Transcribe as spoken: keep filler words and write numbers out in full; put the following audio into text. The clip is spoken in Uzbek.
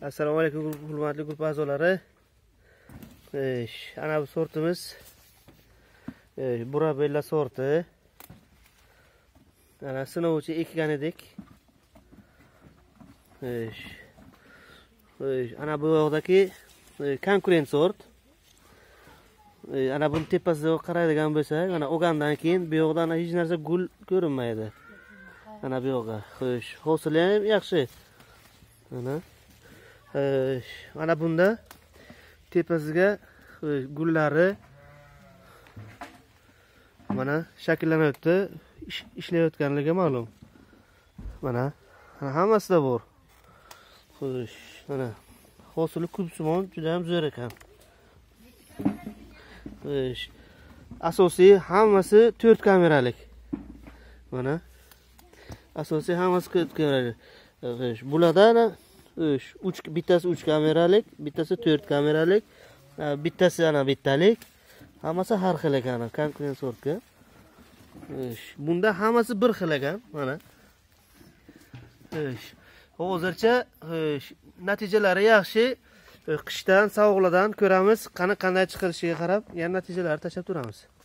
Assalomu alaykum hurmatli guruh a'zolari. Esh, ana bu sortimiz e, Burabella sorti. Ana sinovchi ekkan edik. Esh. Esh, ana bu yoqdagi e, konkurent sort. E, ana buni tepasiga qaraydigan bo'lsak, ana o'gandan keyin bu yoqdan hech narsa gul ko'rinmaydi. Ana bu yoqqa. Xo'sh, hosili ham yaxshi. Ana Mana bunda tepasiga gullari mana shakllanyapti, ishlayotganligi ma'lum. Mana, mana hammasida bor. Xo'sh, mana hosili kubsimon juda ham zo'r ekan. Xo'sh, asosiy hammasi to'rt kameralik. Mana asosiy hammasi to'rt kameralik. Xo'sh, bulardan uch bittasi uch kameralik, bittasi to'rt kameralik, bittasi ana bittalik. Hammasi har xil ekan, konkurent sortga. Bunda hammasi bir xil ekan, mana. Hozircha natijalari yaxshi. Qishdan, sovuqlardan ko'ramiz, qani qanday chiqilishiga qarab, yana natijalarni tashlab turamiz.